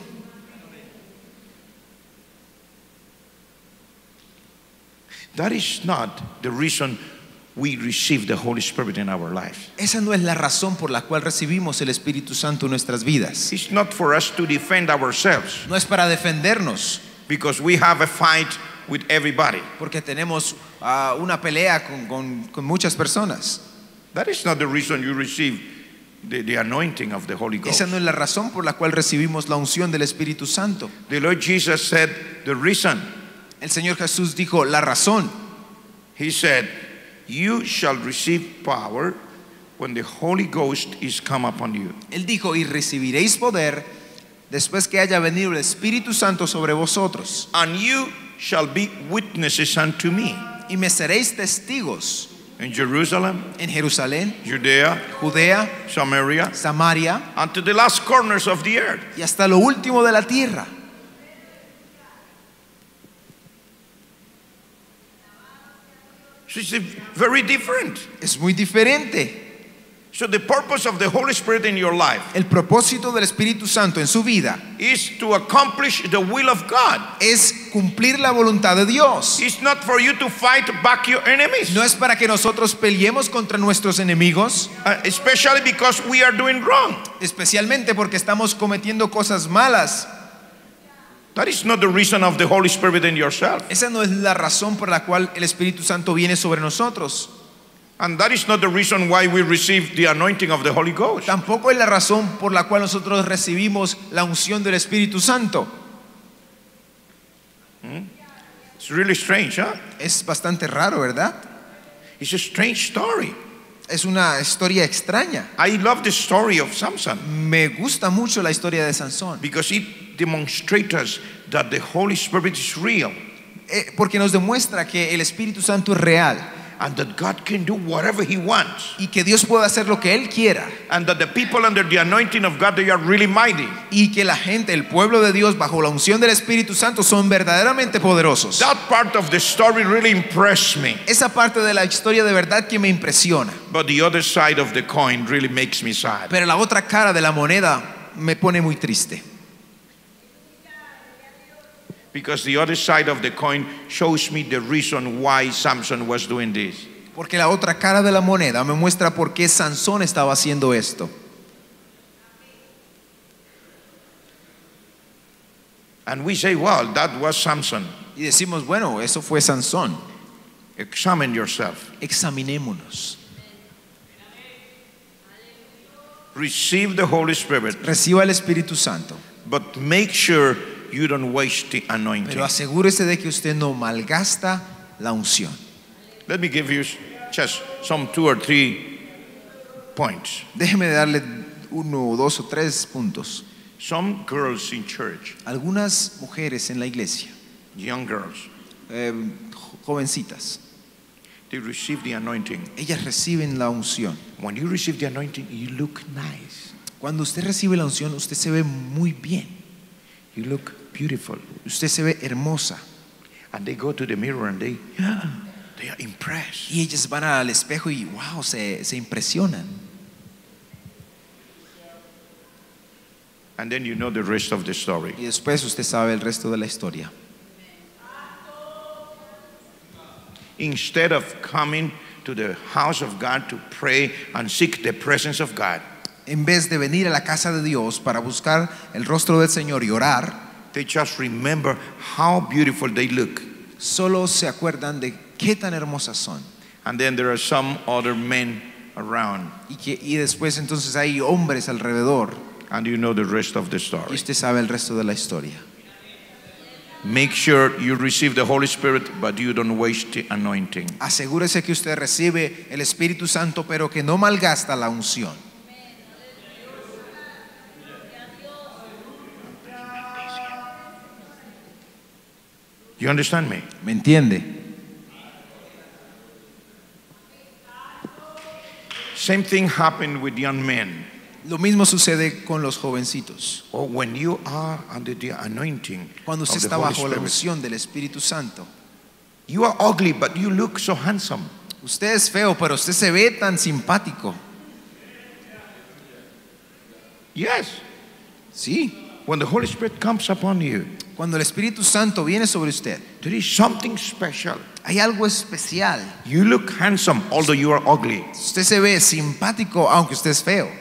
That is not the reason we receive the Holy Spirit in our life. Esa no es la razón por la cual recibimos el Espíritu Santo en nuestras vidas. It's not for us to defend ourselves No es para defendernos, because we have a fight with everybody. porque tenemos una pelea con muchas personas. That is not the reason you receive the anointing of the Holy Ghost. Esa no es la razón por la cual recibimos la unción del Espíritu Santo. The Lord Jesus said the reason. El Señor Jesús dijo la razón. He said, you shall receive power when the Holy Ghost is come upon you. Él dijo, y recibiréis poder después que haya venido el Espíritu Santo sobre vosotros. And you shall be witnesses unto me Y me seréis testigos in Jerusalem, en Jerusalén, Judea, Judea, Samaria, Samaria and to the last corners of the earth. y hasta lo último de la tierra. So it's very different. Es muy diferente. So the purpose of the Holy Spirit in your life El propósito del Espíritu Santo en su vida is to accomplish the will of God. es cumplir la voluntad de Dios. It's not for you to fight back your enemies, No es para que nosotros peleemos contra nuestros enemigos, especially because we are doing wrong. especialmente porque estamos cometiendo cosas malas. That is not the reason of the Holy Spirit in yourself. Esa no es la razón por la cual el Espíritu Santo viene sobre nosotros. And that is not the reason why we receive the anointing of the Holy Ghost. Tampoco es la razón por la cual nosotros recibimos la unción del Espíritu Santo. It's really strange, huh? Es bastante raro, ¿verdad? It's a strange story. Es una historia extraña. I love the story of Samson Me gusta mucho la historia de Sansón, because it demonstrates us that the Holy Spirit is real porque nos demuestra que el Espíritu Santo es real and that God can do whatever He wants, y que Dios puede hacer lo que Él quiera, and that the people under the anointing of God, they are really mighty. y que la gente, el pueblo de Dios bajo la unción del Espíritu Santo son verdaderamente poderosos. That part of the story really impressed me, Esa parte de la historia de verdad que me impresiona, but the other side of the coin really makes me sad. pero la otra cara de la moneda me pone muy triste. Because the other side of the coin shows me the reason why Samson was doing this. Porque la otra cara de la moneda me muestra por qué Sansón estaba haciendo esto. And we say, well, that was Samson. Y decimos, bueno, eso fue Sansón. Examine yourself. Examinémonos. Receive the Holy Spirit, Reciba el Espíritu Santo, but make sure you don't waste the anointing. pero asegúrese de que usted no malgasta la unción. Let me give you just some 2 or 3 points. Déjeme darle 1, 2 o 3 puntos. Some girls in church, Algunas mujeres en la iglesia, young girls, jovencitas, they receive the anointing. ellas reciben la unción. When you receive the anointing, you look nice. Cuando usted recibe la unción, usted se ve muy bien, You look beautiful. usted se ve hermosa. And they go to the mirror and they are impressed. Y ellas van al espejo y wow, se impresionan. And then you know the rest of the story. Y después usted sabe el resto de la historia. Instead of coming to the house of God to pray and seek the presence of God, En vez de venir a la casa de Dios para buscar el rostro del Señor y orar, they just remember how beautiful they look. solo se acuerdan de qué tan hermosas son. And then there are some other men around, Y después entonces hay hombres alrededor and you know the rest of the y story. usted sabe el resto de la historia. Make sure you receive the Holy Spirit, but you don't waste the anointing. Asegúrese que usted recibe el Espíritu Santo, pero que no malgasta la unción. You understand me? ¿Me entiende? Same thing happened with young men. Lo mismo sucede con los jovencitos. Or when you are under the anointing Cuando usted of the está Holy bajo la Spirit, unción del Espíritu Santo, you are ugly, but you look so handsome. usted es feo, pero usted se ve tan simpático. Yes. Sí, When the Holy Spirit comes upon you, cuando el Espíritu Santo viene sobre usted, there is something special. hay algo especial. You look handsome, although you are ugly. Usted se ve simpático, aunque usted es feo,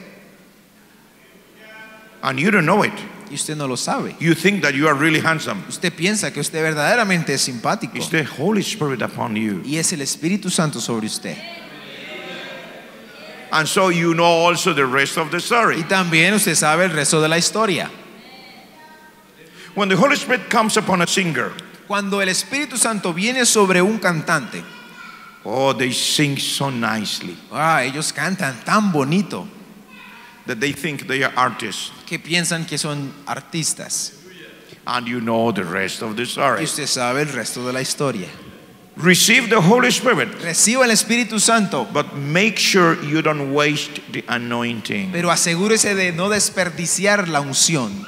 And you don't know it. y usted no lo sabe. You think that you are really handsome. Usted piensa que usted verdaderamente es simpático, It's the Holy Spirit upon you. y es el Espíritu Santo sobre usted. And so you know also the rest of the Y story. también usted sabe el resto de la historia. When the Holy Spirit comes upon a singer, Cuando el Espíritu Santo viene sobre un cantante, oh, they sing so nicely ellos cantan tan bonito that they think they are artists. que piensan que son artistas. And you know the rest of the Y story. usted sabe el resto de la historia. Receive the Holy Spirit, Reciba el Espíritu Santo, but make sure you don't waste the anointing. pero asegúrese de no desperdiciar la unción.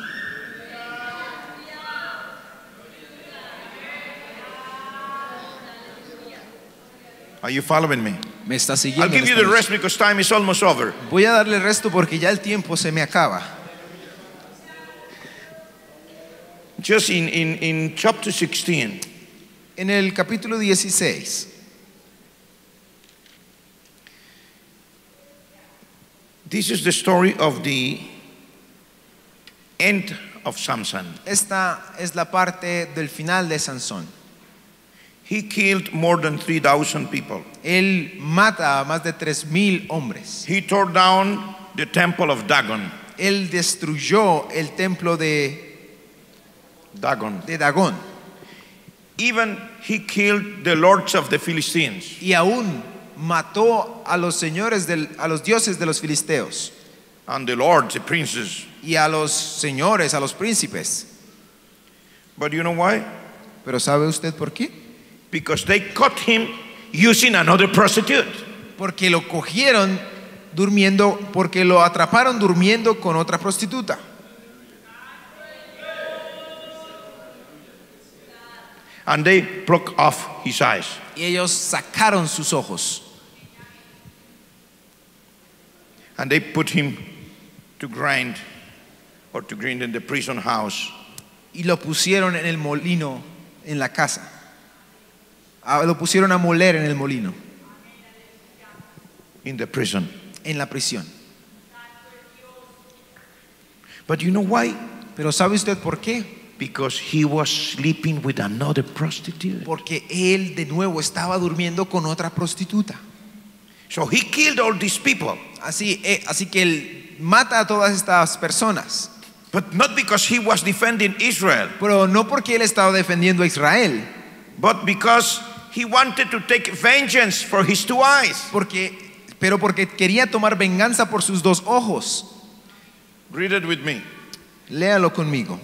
Are you following me? Me está I'll siguiendo. give you the rest because time is almost over. Voy a darle el resto porque ya el tiempo se me acaba. Just in chapter 16, En el capítulo 16, this is the story of the end of Samson. esta es la parte del final de Sansón. He killed more than 3,000 people. Él mata a más de 3,000 hombres. He tore down the temple of Dagon. Él destruyó el templo de Dagón. Even he killed the lords of the Philistines. Y aún mató a los señores, a los dioses de los filisteos. And the lords, the princes. Y a los señores, a los príncipes. But you know why? Pero ¿sabe usted por qué? Because they caught him using another prostitute. Porque lo cogieron durmiendo, porque lo atraparon durmiendo con otra prostituta. And they plucked off his eyes. Y ellos sacaron sus ojos. And they put him to grind in the prison house. Y lo pusieron en el molino, en la casa. Lo pusieron a moler en el molino, In the prison. en la prisión. But you know why? Pero ¿sabe usted por qué? Because he was sleeping with another prostitute. Porque él de nuevo estaba durmiendo con otra prostituta. So he killed all these people. Así que él mata a todas estas personas. But not because he was defending Israel, Pero no porque él estaba defendiendo a Israel, but because he wanted to take vengeance for his two eyes. pero porque quería tomar venganza por sus dos ojos. Read it with me. Léalo conmigo.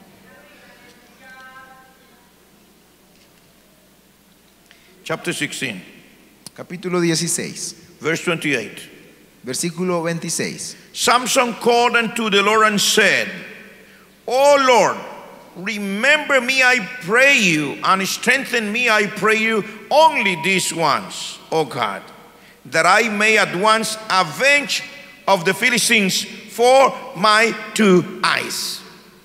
Chapter 16, Capítulo 16, verse 28. versículo 26. Samson called unto the Lord and said, O Lord, remember me, I pray you, and strengthen me, I pray you, only these once, O God, that I may at once avenge of the Philistines for my two eyes.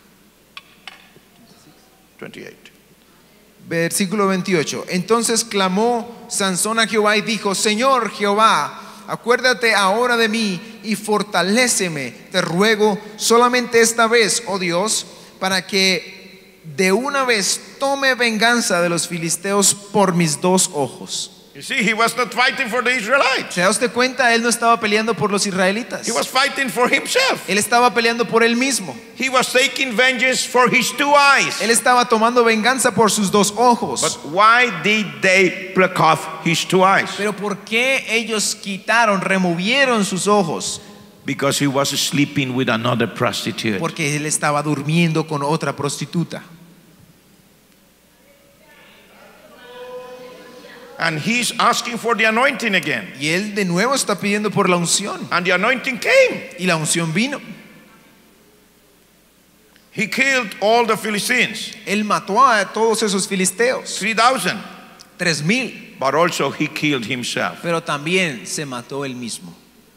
28. Versículo 28. Entonces clamó Sansón a Jehová y dijo: Señor Jehová, acuérdate ahora de mí y fortaléceme, te ruego, solamente esta vez, oh Dios, para que de una vez tome venganza de los filisteos por mis dos ojos. You see, he was not fighting for the Israelites. ¿Se da usted cuenta? Él no estaba peleando por los israelitas. He was fighting for himself. Él estaba peleando por él mismo. He was taking vengeance for his two eyes. Él estaba tomando venganza por sus dos ojos. But why did they pluck off his two eyes? Pero ¿por qué ellos removieron sus ojos? Because he was sleeping with another prostitute. Porque él estaba durmiendo con otra prostituta. And he's asking for the anointing again. Y él de nuevo está pidiendo por la unción. And the anointing came. Y la unción vino. He killed all the Philistines, Él mató a todos esos filisteos, 3,000. 3,000. But also he killed himself. Pero también se mató él mismo.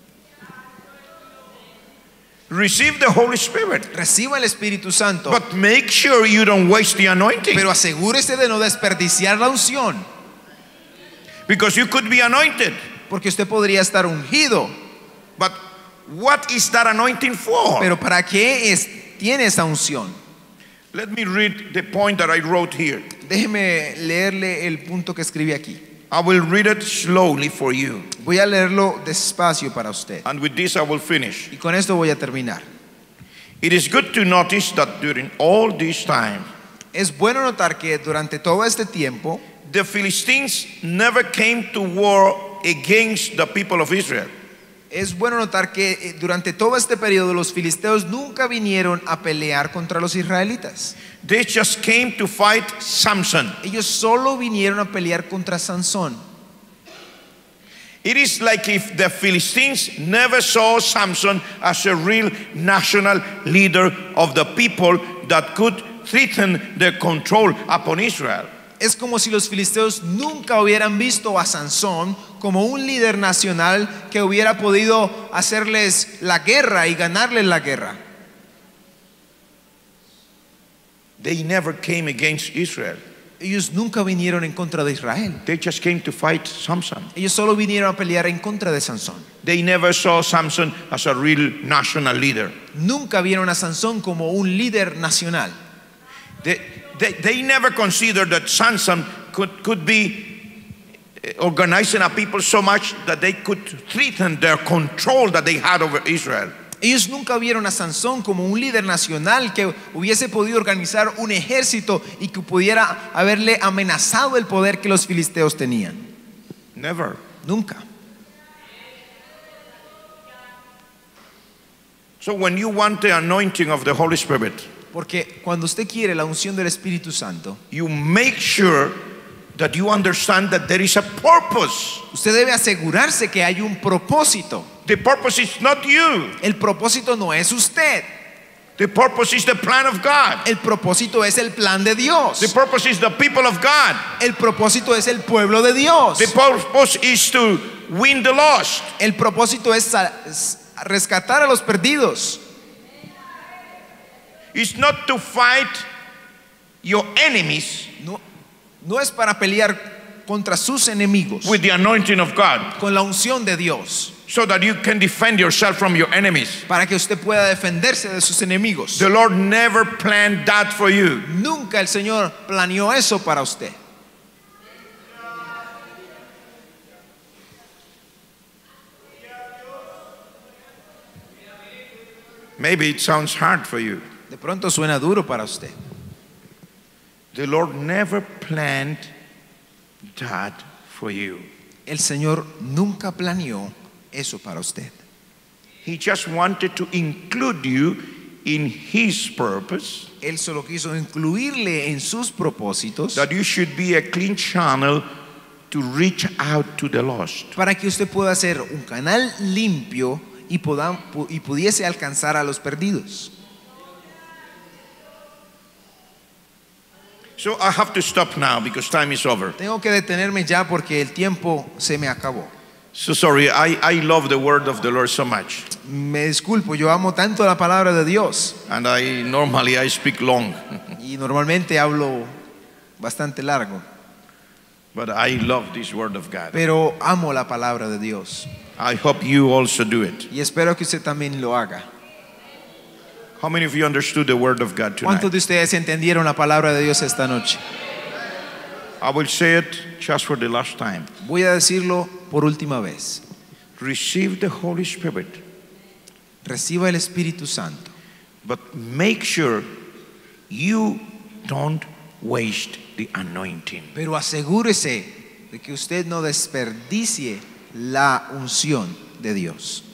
Receive the Holy Spirit. Reciba el Espíritu Santo. But make sure you don't waste the anointing. Pero asegúrese de no desperdiciar la unción. Because you could be anointed. Porque usted podría estar ungido. But what is that anointing for? Pero ¿para qué tiene esa unción? Let me read the point that I wrote here. Déjeme leerle el punto que escribí aquí. I will read it slowly for you. Voy a leerlo despacio para usted. And with this I will finish. Y con esto voy a terminar. It is good to notice that during all this time, Es bueno notar que durante todo este tiempo the Philistines never came to war against the people of Israel. es bueno notar que durante todo este periodo los filisteos nunca vinieron a pelear contra los israelitas. They just came to fight Samson. Ellos solo vinieron a pelear contra Sansón. It is like if the Philistines never saw Samson as a real national leader of the people that could threaten their control upon Israel. Es como si los filisteos nunca hubieran visto a Sansón como un líder nacional que hubiera podido hacerles la guerra y ganarles la guerra. They never came against Israel. Ellos nunca vinieron en contra de Israel. They just came to fight Samson. Ellos solo vinieron a pelear en contra de Sansón. They never saw Samson as a real national leader. Nunca vieron a Sansón como un líder nacional. They never considered that Samson could be organizing a people so much that they could threaten their control that they had over Israel. Ellos nunca vieron a Sansón como un líder nacional que hubiese podido organizar un ejército y que pudiera haberle amenazado el poder que los filisteos tenían. Never. Nunca. So when you want the anointing of the Holy Spirit, Porque cuando usted quiere la unción del Espíritu Santo, you make sure that you understand that there is a purpose. usted debe asegurarse que hay un propósito. The purpose is not you. El propósito no es usted. The purpose is the plan of God. El propósito es el plan de Dios. The purpose is the people of God. El propósito es el pueblo de Dios. The purpose is to win the lost. El propósito es rescatar a los perdidos. It's not to fight your enemies No es para pelear contra sus enemigos with the anointing of God. con la unción de Dios. so that you can defend yourself from your enemies. para que usted pueda defenderse de sus enemigos. The Lord never planned that for you. Nunca el Señor planeó eso para usted. Maybe it sounds hard for you. De pronto suena duro para usted. The Lord never planned that for you. El Señor nunca planeó eso para usted. He just wanted to include you in His purpose, Él solo quiso incluirle en sus propósitos that you should be a clean channel to reach out to the lost. para que usted pueda ser un canal limpio y pudiese alcanzar a los perdidos. So I have to stop now because time is over. Tengo que detenerme ya porque el tiempo se me acabó. So sorry, I love the word of the Lord so much. Me disculpo, yo amo tanto la palabra de Dios And normally I speak long, y normalmente hablo bastante largo, but I love this word of God. pero amo la palabra de Dios I hope you also do it. y espero que usted también lo haga. How many of you understood the word of God tonight? ¿Cuántos de ustedes entendieron la palabra de Dios esta noche? I will say it just for the last time. Voy a decirlo por última vez. Receive the Holy Spirit, Reciba el Espíritu Santo, but make sure you don't waste the anointing. pero asegúrese de que usted no desperdicie la unción de Dios.